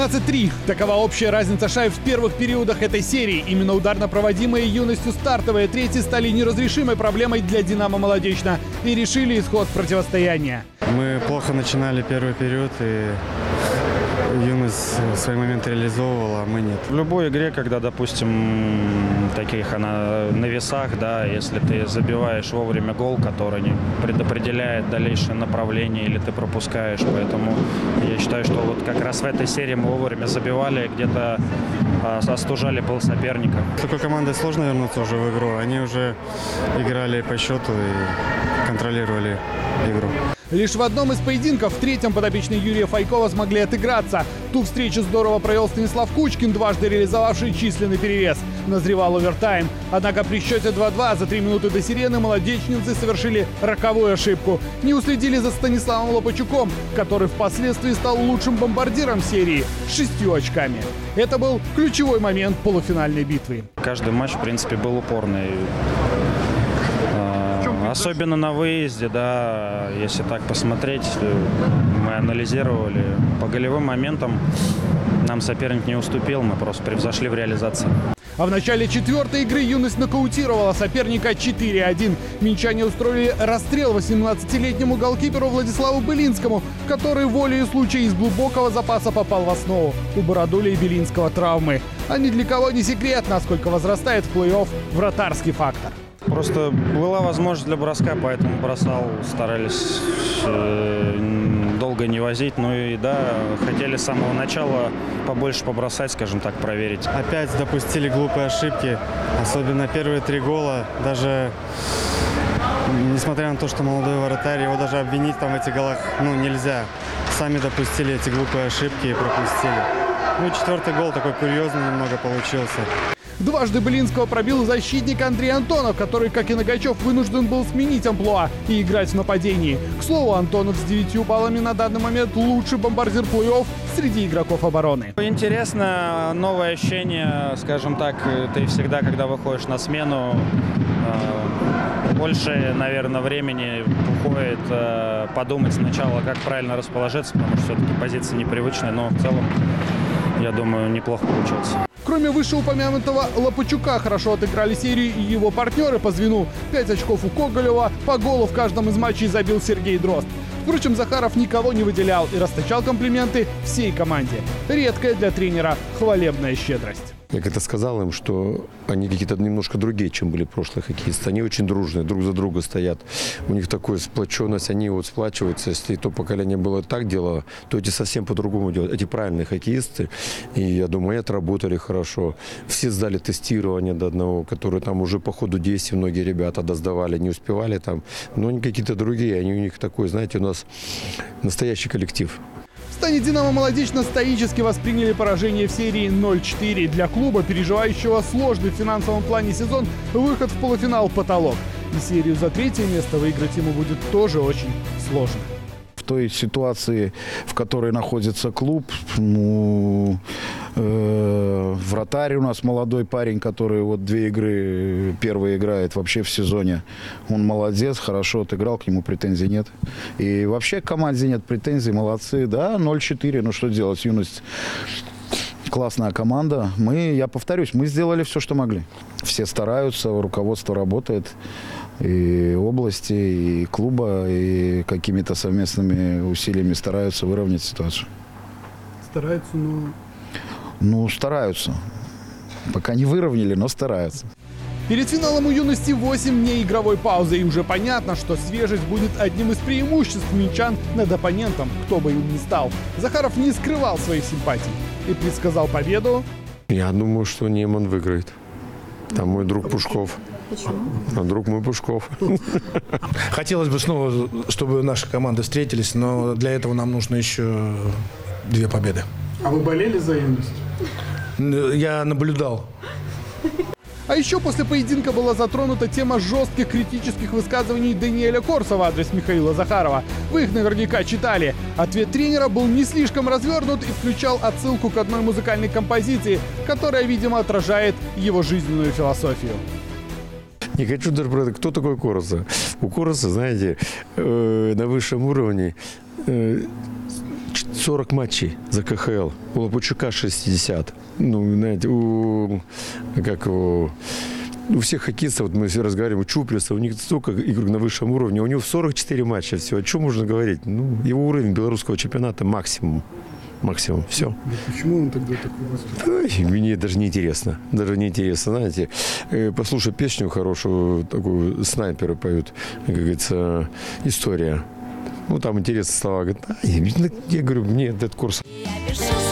13-3. Такова общая разница шайб в первых периодах этой серии. Именно ударно проводимые Юностью стартовые трети стали неразрешимой проблемой для «Динамо Молодечно» и решили исход противостояния. Мы плохо начинали первый период, и Юность свои моменты реализовывала, а мы нет. В любой игре, когда, допустим, таких она на весах, да, если ты забиваешь вовремя гол, который не предопределяет дальнейшее направление, или ты пропускаешь, поэтому я считаю, что вот как раз в этой серии мы вовремя забивали, где-то остужали пыл соперника. С такой командой сложно вернуться уже в игру. Они уже играли по счету и контролировали игру. Лишь в одном из поединков, в третьем, подопечные Юрия Файкова смогли отыграться. Ту встречу здорово провел Станислав Кучкин, дважды реализовавший численный перевес. Назревал овертайм. Однако при счете 2-2 за 3 минуты до сирены молодечницы совершили роковую ошибку. Не уследили за Станиславом Лопачуком, который впоследствии стал лучшим бомбардиром серии с 6 очками. Это был ключевой момент полуфинальной битвы. Каждый матч, в принципе, был упорный. Особенно на выезде, да, если так посмотреть, мы анализировали. По голевым моментам нам соперник не уступил, мы просто превзошли в реализации. А в начале четвертой игры Юность нокаутировала соперника 4-1. Минчане устроили расстрел 18-летнему голкиперу Владиславу Былинскому, который волею случая из глубокого запаса попал в основу. У Бородуля и Белинского травмы. А ни для кого не секрет, насколько возрастает в плей-офф вратарский фактор. Просто была возможность для броска, поэтому бросал, старались долго не возить. Ну и да, хотели с самого начала побольше побросать, скажем так, проверить. Опять допустили глупые ошибки, особенно первые 3 гола. Даже несмотря на то, что молодой вратарь, его даже обвинить там в этих голах нельзя. Сами допустили эти глупые ошибки и пропустили. Ну и 4-й гол такой курьезный немного получился. Дважды Былинского пробил защитник Андрей Антонов, который, как и Нагачев, вынужден был сменить амплуа и играть в нападении. К слову, Антонов с 9 баллами на данный момент лучший бомбардир плей-офф среди игроков обороны. Интересно, новое ощущение, скажем так, ты всегда, когда выходишь на смену, больше, наверное, времени уходит подумать сначала, как правильно расположиться, потому что все-таки позиция непривычная, но в целом, я думаю, неплохо получилось. Кроме вышеупомянутого Лопачука, хорошо отыграли серию и его партнеры по звену. 5 очков у Коголева, по голу в каждом из матчей забил Сергей Дрозд. Впрочем, Захаров никого не выделял и расточал комплименты всей команде. Редкая для тренера хвалебная щедрость. Я как-то сказал им, что они какие-то немножко другие, чем были прошлые хоккеисты. Они очень дружные, друг за друга стоят. У них такая сплоченность, они вот сплачиваются. Если то поколение было так делало, то эти совсем по-другому делают. Эти правильные хоккеисты. И я думаю, они отработали хорошо. Все сдали тестирование до одного, которые там уже по ходу действий многие ребята досдавали, не успевали там. Но они какие-то другие, они у них такой, знаете, у нас настоящий коллектив. В стане «Динамо Молодечно» стоически восприняли поражение в серии 0-4. Для клуба, переживающего сложный в финансовом плане сезон, выход в полуфинал потолок. И серию за 3-е место выиграть ему будет тоже очень сложно. В той ситуации, в которой находится клуб, вратарь у нас молодой парень, который вот 2 игры первые играет вообще в сезоне. Он молодец, хорошо отыграл, к нему претензий нет. И вообще к команде нет претензий, молодцы. Да, 0-4, ну что делать, Юность классная команда. Я повторюсь, мы сделали все, что могли. Все стараются, руководство работает. И области, и клуба, и какими-то совместными усилиями стараются выровнять ситуацию. Стараются, но... Ну, стараются. Пока не выровняли, но стараются. Перед финалом у Юности 8 дней игровой паузы. И уже понятно, что свежесть будет одним из преимуществ минчан над оппонентом, кто бы им ни стал. Захаров не скрывал своих симпатий и предсказал победу. Я думаю, что Неман выиграет. Там мой друг Пушков. Почему? А друг мой Пушков. Хотелось бы снова, чтобы наши команды встретились, но для этого нам нужно еще 2 победы. А вы болели за Юность? Я наблюдал. А еще после поединка была затронута тема жестких критических высказываний Даниэля Корса в адрес Михаила Захарова. Вы их наверняка читали. Ответ тренера был не слишком развернут и включал отсылку к одной музыкальной композиции, которая, видимо, отражает его жизненную философию. Не хочу даже про это. Кто такой Короса? У Короса, знаете, на высшем уровне 40 матчей за КХЛ. У Лопачука 60. Ну, знаете, у всех хоккеистов, вот мы все разговариваем, у Чуприса, у них столько игр на высшем уровне, у него 44 матча всего. О чем можно говорить? Ну, его уровень белорусского чемпионата максимум. Максимум. Все. Да почему он тогда такой высокий? Мне даже не интересно. Даже не интересно, знаете. Послушай песню хорошую, такую снайперы поют, как говорится, «История». Ну, там интересные слова. Говорит, я говорю, мне этот курс. Я пишу